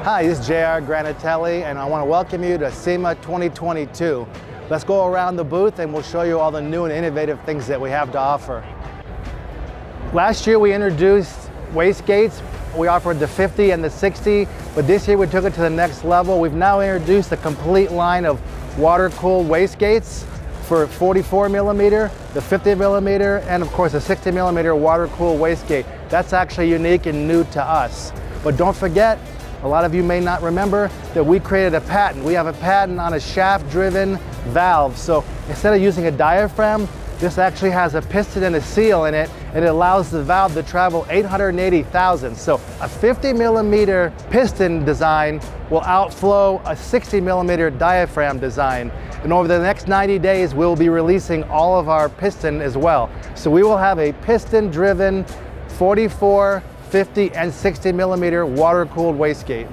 Hi, this is JR Granatelli, and I want to welcome you to Sema 2022. Let's go around the booth and we'll show you all the new and innovative things that we have to offer. Last year we introduced wastegates. We offered the 50 and the 60, but this year we took it to the next level. We've now introduced a complete line of water-cooled wastegates for 44 millimeter, the 50 millimeter, and of course a 60 millimeter water-cooled wastegate. That's actually unique and new to us. But don't forget, a lot of you may not remember that we created a patent. We have a patent on a shaft-driven valve. So instead of using a diaphragm, this actually has a piston and a seal in it, and it allows the valve to travel 880 thousandths. So a 50 millimeter piston design will outflow a 60 millimeter diaphragm design. And over the next 90 days, we'll be releasing all of our piston as well. So we will have a piston-driven 44, 50 and 60 millimeter water-cooled wastegate.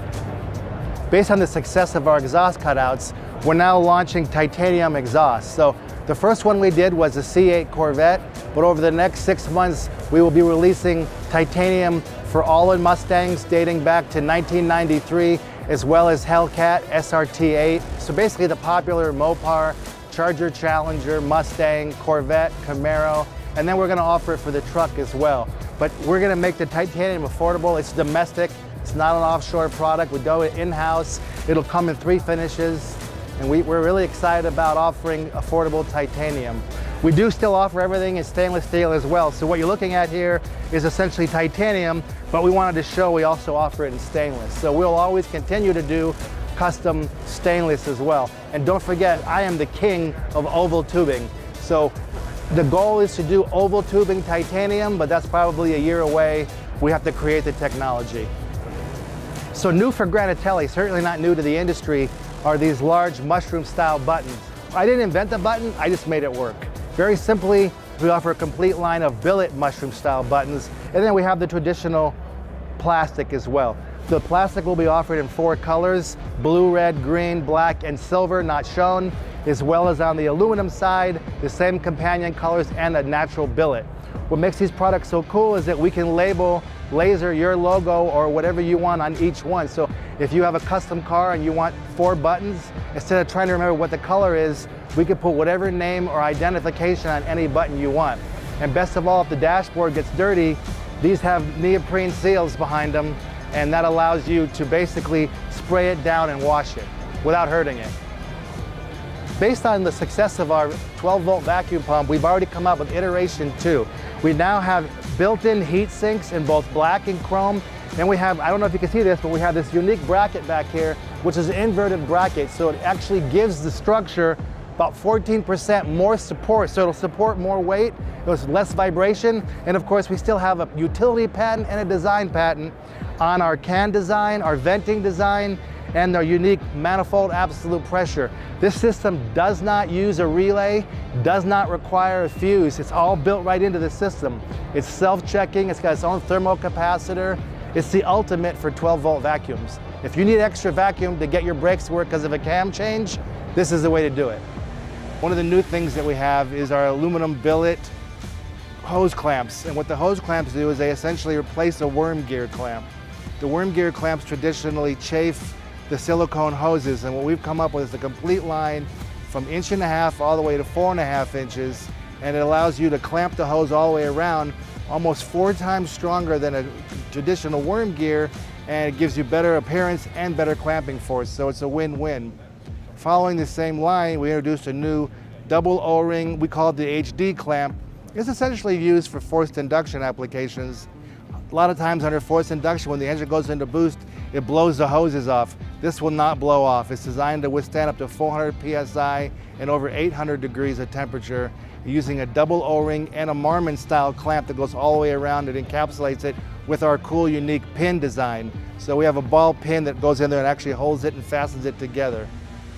Based on the success of our exhaust cutouts, we're now launching titanium exhausts. So the first one we did was a C8 Corvette, but over the next 6 months, we will be releasing titanium for all in Mustangs dating back to 1993, as well as Hellcat SRT8. So basically the popular Mopar, Charger Challenger, Mustang, Corvette, Camaro, and then we're gonna offer it for the truck as well. But we're gonna make the titanium affordable. It's domestic, it's not an offshore product. We do it in-house. It'll come in 3 finishes, and we're really excited about offering affordable titanium. We do still offer everything in stainless steel as well. So what you're looking at here is essentially titanium, but we wanted to show we also offer it in stainless. So we'll always continue to do custom stainless as well. And don't forget, I am the king of oval tubing. So the goal is to do oval tubing titanium, but that's probably a year away. We have to create the technology. So new for Granatelli, certainly not new to the industry, are these large mushroom style buttons. I didn't invent the button, I just made it work. Very simply, we offer a complete line of billet mushroom style buttons, and then we have the traditional plastic as well. The plastic will be offered in 4 colors, blue, red, green, black, and silver, not shown, as well as on the aluminum side, the same companion colors and a natural billet. What makes these products so cool is that we can label, laser your logo or whatever you want on each one. So if you have a custom car and you want 4 buttons, instead of trying to remember what the color is, we can put whatever name or identification on any button you want. And best of all, if the dashboard gets dirty, these have neoprene seals behind them, and that allows you to basically spray it down and wash it without hurting it. Based on the success of our 12-volt vacuum pump, we've already come up with iteration 2. We now have built-in heat sinks in both black and chrome. And we have, I don't know if you can see this, but we have this unique bracket back here, which is an inverted bracket. So it actually gives the structure about 14% more support. So it'll support more weight, there's less vibration. And of course, we still have a utility patent and a design patent on our can design, our venting design, and our unique manifold absolute pressure. This system does not use a relay, does not require a fuse. It's all built right into the system. It's self-checking, it's got its own thermal capacitor. It's the ultimate for 12-volt vacuums. If you need extra vacuum to get your brakes to work because of a cam change, this is the way to do it. One of the new things that we have is our aluminum billet hose clamps. And what the hose clamps do is they essentially replace a worm gear clamp. The worm gear clamps traditionally chafe the silicone hoses, and what we've come up with is a complete line from 1.5 inches all the way to 4.5 inches, and it allows you to clamp the hose all the way around, almost 4 times stronger than a traditional worm gear, and it gives you better appearance and better clamping force, so it's a win-win. Following the same line, we introduced a new double O-ring, we call it the HD clamp. It's essentially used for forced induction applications. A lot of times under forced induction, when the engine goes into boost, it blows the hoses off. This will not blow off. It's designed to withstand up to 400 PSI and over 800 degrees of temperature, using a double O-ring and a Marmon style clamp that goes all the way around. It encapsulates it with our cool, unique pin design. So we have a ball pin that goes in there and actually holds it and fastens it together.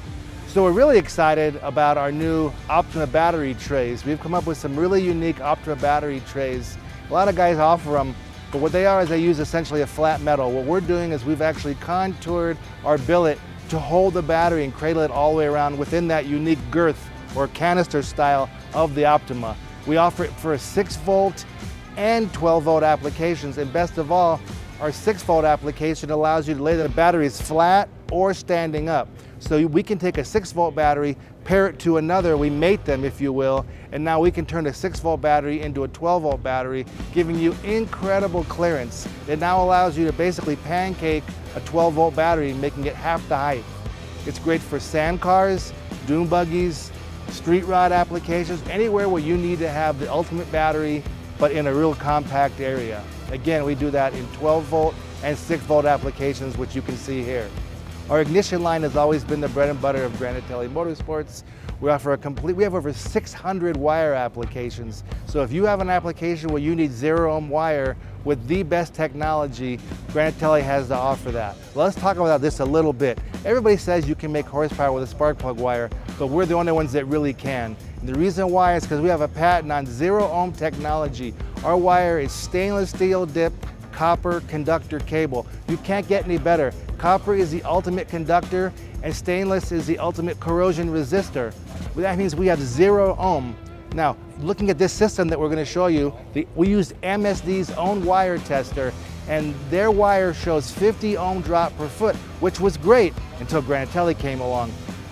So we're really excited about our new Optima battery trays. We've come up with some really unique Optima battery trays. A lot of guys offer them, but what they are is they use essentially a flat metal. What we're doing is we've actually contoured our billet to hold the battery and cradle it all the way around within that unique girth or canister style of the Optima. We offer it for a 6-volt and 12-volt applications, and best of all, Our 6-volt application allows you to lay the batteries flat or standing up. So we can take a 6-volt battery, pair it to another, we mate them if you will, and now we can turn a 6-volt battery into a 12-volt battery, giving you incredible clearance. It now allows you to basically pancake a 12-volt battery, making it half the height. It's great for sand cars, dune buggies, street rod applications, anywhere where you need to have the ultimate battery, but in a real compact area. Again, we do that in 12-volt and 6-volt applications, which you can see here. Our ignition line has always been the bread and butter of Granatelli Motor Sports. We offer we have over 600 wire applications. So if you have an application where you need 0-ohm wire with the best technology, Granatelli has to offer that. Let's talk about this a little bit. Everybody says you can make horsepower with a spark plug wire, but we're the only ones that really can. And the reason why is because we have a patent on 0-ohm technology. Our wire is stainless steel dipped copper conductor cable. You can't get any better. Copper is the ultimate conductor and stainless is the ultimate corrosion resistor. That means we have 0-ohm. Now, looking at this system that we're going to show you, we used MSD's own wire tester, and their wire shows 50-ohm drop per foot, which was great until Granatelli came along.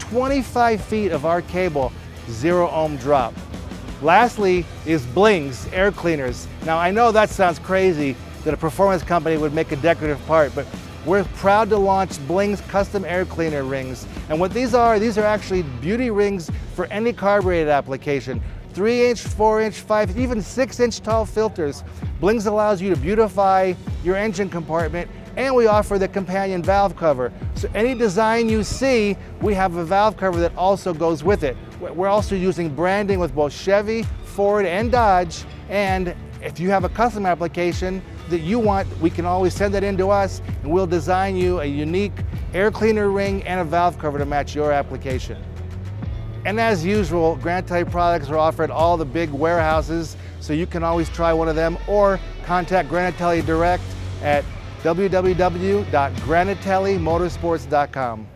25 feet of our cable, 0-ohm drop. Lastly is blings, air cleaners. Now, I know that sounds crazy that a performance company would make a decorative part, but we're proud to launch Bling's custom air cleaner rings. And what these are actually beauty rings for any carbureted application. 3-inch, 4-inch, 5, even 6-inch tall filters. Bling's allows you to beautify your engine compartment, and we offer the companion valve cover. So any design you see, we have a valve cover that also goes with it. We're also using branding with both Chevy, Ford, and Dodge, and if you have a custom application that you want, we can always send that in to us and we'll design you a unique air cleaner ring and a valve cover to match your application. And as usual, Granatelli products are offered at all the big warehouses, so you can always try one of them or contact Granatelli direct at www.granatellimotorsports.com.